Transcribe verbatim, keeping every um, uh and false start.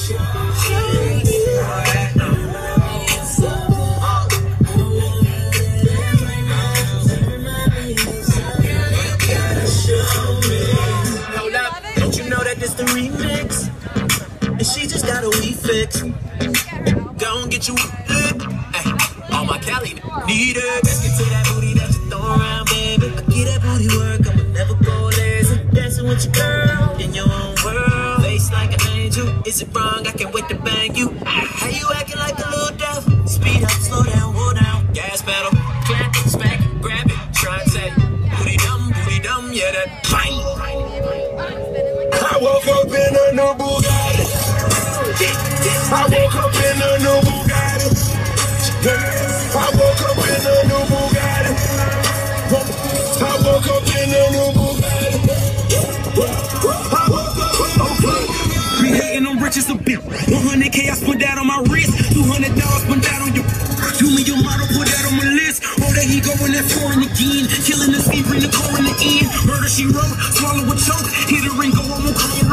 Hold up, don't you know that this the remix? And she just got a wee fix. Go and get you lit. Ay, all my Cali need it. Let's get to that booty that you throw around, baby. I get that booty work, I'ma never go lazy. Dancing with your girl in your own world. Face like an angel. Is it wrong? I can't wait to bang you. How you acting like a little devil? Speed up, slow down, hold down. Gas pedal, clap, smack, grab it. Try and say, booty dumb, booty dumb, yeah, that bang. I woke up in a new Bugatti. I woke up in a new Bugatti. I woke up in a new Bugatti. I woke up in a new Bugatti. I woke up, okay. Be hating on rich as a bitch. one hundred K I spent that on my wrist. two hundred dollars spent that on your. You and your model put that on my list. Oh, there he go in that foreign again. Killing the scheme, bring the core in the end. Murder she wrote, swallow a choke. Hit her and go, I won't call